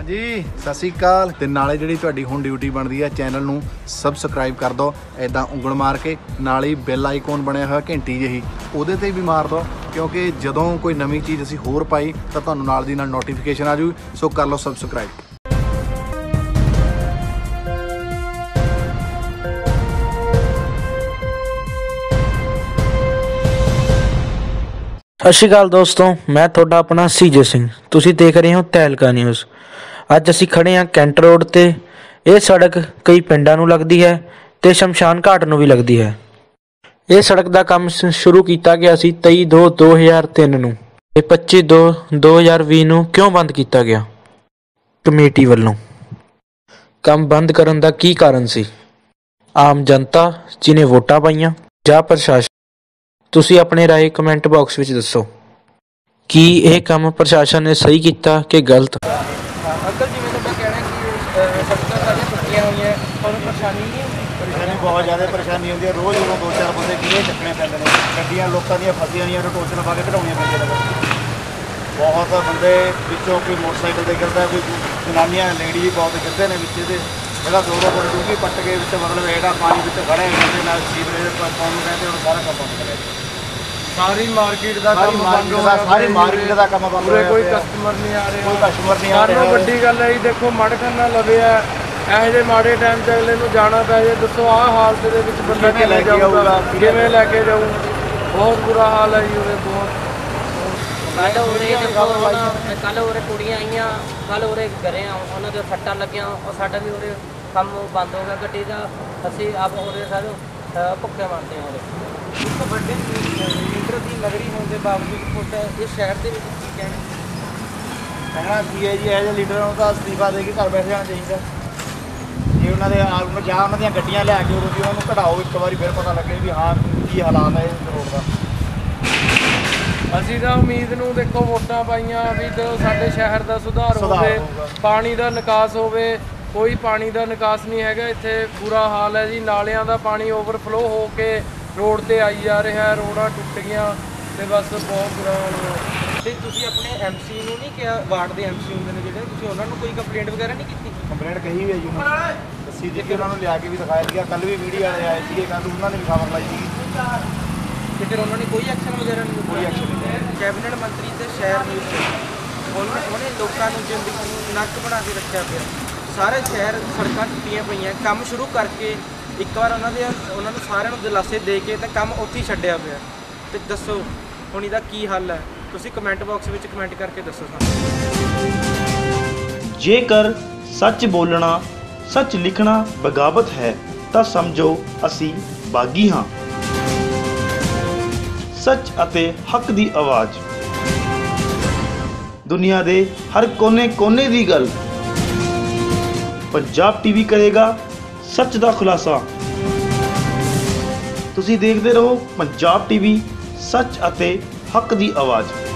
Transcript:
जी सत श्री अकाल। ते नाले जिहड़ी तुहाडी हुण ड्यूटी बनदी है चैनल नूं सबसक्राइब कर दो, इदां उंगल मार के नाल ही बैल आइकॉन बनया होया घंटी जिही उहदे ते भी मार दो, क्योंकि जदों कोई नवीं चीज़ असीं होर पाई तां तुहानूं नाल दी नाल नोटिफिकेशन आ जूगी। सो कर लो सबसक्राइब। सत श्री अकाल दोस्तों, मैं थोड़ा अपना सीजे सिंह, तुसी देख रहे हो तहलका न्यूज़। अज असी खड़े हाँ कैंट रोड ते। यह सड़क कई पिंडां नूं लगदी है ते शमशान घाट नूं भी लगदी है। यह सड़क का काम शुरू किया गया सी 23/2/2003 नूं ते 25/2/2020 नूं क्यों बंद किया गया? कमेटी वालों काम बंद करन दा की कारण सी? आम जनता जिन्हें वोटां पाईयां जां प्रशासन? तुसी अपने राय कमेंट बॉक्स में दसो कि यह काम प्रशासन ने सही किया कि गलत। अंकल जी मैंने कहना कि सड़कों सारियां टुटियां हुई हैं और परेशानी नहीं होती? परेशानी बहुत ज़्यादा परेशानी होती है। रोज़ उन्होंने 2-4 बंदे किए चकने पैंदे ने, गड्डियां लोगों दी फसियां हुई टोचन पा के कढाउणियां पैंदियां ने। बहुत बंदे विचों कोई मोटरसाइकिल ते गिरदा, कोई जनानियां लेडी बहुत गिरते हैं विच दे। ਜਿਹੜਾ 2-2 फुट डूंगी पट के मतलब एड़ा पानी खड़े होते ना सीवरेज पाउण कहते हैं। सारा काम बंद करिया, सारी मार्केट का काम बंद हो गया, सारी मार्केट का काम बंद हो गया। कोई कस्टमर नहीं आ रहा, कोई कस्टमर नहीं आ रहा। ਵੱਡੀ ਗੱਲ ਹੈ ਜੀ, ਦੇਖੋ ਮੜਖਾਨਾ ਲਵੇ ਹੈ, ਇਹੋ ਜਿਹੇ ਮਾੜੇ ਟਾਈਮ 'ਚ ਅਗਲੇ ਨੂੰ ਜਾਣਾ ਪੈ ਜੇ, ਦੱਸੋ ਆਹ ਹਾਲਤ ਦੇ ਵਿੱਚ ਬੰਦਾ ਕਿਵੇਂ ਜਾਊਗਾ, ਕਿਵੇਂ ਲੈ ਕੇ ਜਾਊ? ਬਹੁਤ ਬੁਰਾ ਹਾਲ ਹੈ ਜੀ ਉਰੇ, ਬਹੁਤ। कल उरे कल उरे कुड़ियाँ आईयां, कल उरे घरे उन्होंने सट्टा लगिया और साडा भी उरे काम बंद हो गया गड्डी का। असीं आप उरे सारे भुखे मारते हैं। उरे ਇੱਕ ਵੱਡੇ ਲੀਡਰ ਦੀ ਨਗਰੀ ਹੋਣ ਦੇ ਬਾਵਜੂਦ ਪੁੱਤ ਇਸ ਸ਼ਹਿਰ ਦੇ ਵਿੱਚ ਕੀ ਕਹਿਣਾ ਕੀ ਹੈ ਜੀ, ਇਹੋ ਜਿਹੇ ਲੀਡਰਾਂ ਨੂੰ ਤਾਂ ਅਸਤੀਫਾ ਦੇ ਕੇ ਘਰ ਬੈਠ ਜਾਣਾ ਚਾਹੀਦਾ। ਜੇ ਉਹਨਾਂ ਦੇ ਜਾਂ ਉਹਨਾਂ ਦੀਆਂ ਗੱਡੀਆਂ ਲਿਆ ਕੇ ਉਹਨੂੰ ਉਹਨੂੰ ਕਢਾਓ ਇੱਕ ਵਾਰੀ, ਫਿਰ ਪਤਾ ਲੱਗੇ ਵੀ ਹਾਂ ਕੀ ਹਾਲਾਤ ਹੈ ਇਸ ਰੋਡ ਦਾ। ਅਸੀਂ ਤਾਂ ਉਮੀਦ ਨੂੰ ਦੇਖੋ ਵੋਟਾਂ ਪਾਈਆਂ ਵੀ ਜਦੋਂ ਸਾਡੇ ਸ਼ਹਿਰ ਦਾ ਸੁਧਾਰ ਹੋਵੇ, ਪਾਣੀ ਦਾ ਨਿਕਾਸ ਹੋਵੇ। ਕੋਈ ਪਾਣੀ ਦਾ ਨਿਕਾਸ ਨਹੀਂ ਹੈਗਾ ਇੱਥੇ, ਬੁਰਾ ਹਾਲ ਹੈ ਜੀ। ਨਾਲਿਆਂ ਦਾ ਪਾਣੀ ਓਵਰਫਲੋ ਹੋ ਕੇ ਰੋਡ ਤੇ ਆਈ ਜਾ ਰਿਹਾ, ਰੋਡਾਂ ਟੁੱਟ ਗਈਆਂ ਤੇ ਬਸ ਬਹੁਤ ਬੁਰਾ ਹਾਲ ਹੈ। ਤੇ ਤੁਸੀਂ ਆਪਣੇ ਐਮਸੀ ਨੂੰ ਨਹੀਂ ਕਿਹਾ? ਵਾਰਡ ਦੇ ਐਮਸੀ ਹੁੰਦੇ ਨੇ ਜਿਹੜੇ, ਤੁਸੀਂ ਉਹਨਾਂ ਨੂੰ ਕੋਈ ਕੰਪਲੇਂਟ ਵਗੈਰਾ ਨਹੀਂ ਕੀਤੀ? ਕੰਪਲੇਂਟ ਕਹੀ ਹੋਈ ਹੈ ਜੀ ਉਹਨਾਂ ਨੇ, ਦੱਸੀ ਜੀ ਕਿ ਉਹਨਾਂ ਨੂੰ ਲਿਆ ਕੇ ਵੀ ਦਿਖਾਇਆ ਸੀਗਾ। ਕੱਲ ਵੀ ਮੀਡੀਆ ਵਾਲੇ ਆਏ ਸੀਗੇ, ਕੱਲ ਉਹਨਾਂ ਨੇ ਵੀ ਖਬਰ ਲਾਈ ਸੀਗੀ ਤੇ ਫਿਰ ਉਹਨਾਂ ਨੇ ਕੋਈ ਐਕਸ਼ਨ ਵਗੈਰਾ ਨਹੀਂ? ਕੋਈ ਐਕਸ਼ਨ ਨਹੀਂ। ਕੈਬਨਿਟ ਮੰਤਰੀ ਤੇ ਸ਼ਹਿਰ ਨਿਊਜ਼ ਉਹਨੇ ਲੋਕਾਂ ਨੂੰ ਜ਼ਿੰਦਗੀ ਨੂੰ ਨੱਕ ਬਣਾ ਕੇ ਰੱਖਿਆ ਪਿਆ। ਸਾਰੇ ਸ਼ਹਿਰ ਸੜਕਾਂ ਟੁੱਟੀਆਂ ਪਈਆਂ, ਕੰਮ ਸ਼ੁਰੂ ਕਰਕੇ ਇੱਕ ਵਾਰ ਉਹਨਾਂ ਨੂੰ ਸਾਰਿਆਂ ਨੂੰ ਦਿਲਾਸੇ ਦੇ ਕੇ ਤਾਂ ਕੰਮ ਉੱਥੇ ਹੀ ਛੱਡਿਆ ਪਿਆ। ਤੇ ਦੱਸੋ ਹੁਣ ਇਹਦਾ ਕੀ ਹੱਲ ਹੈ? ਤੁਸੀਂ ਕਮੈਂਟ ਬਾਕਸ ਵਿੱਚ ਕਮੈਂਟ ਕਰਕੇ ਦੱਸੋ ਸਾਨੂੰ। ਜੇਕਰ ਸੱਚ ਬੋਲਣਾ, ਸੱਚ ਲਿਖਣਾ ਬਗਾਵਤ ਹੈ ਤਾਂ ਸਮਝੋ ਅਸੀਂ ਬਾਗੀ ਹਾਂ। सच ਅਤੇ हक ਦੀ आवाज़, दुनिया ਦੇ हर कोने ਦੀ ਗੱਲ। पंजाब टीवी ਕਰੇਗਾ सच ਦਾ ਖੁਲਾਸਾ। ਤੁਸੀਂ ਦੇਖਦੇ ਰਹੋ पंजाब टीवी, सच ਅਤੇ हक ਦੀ आवाज़।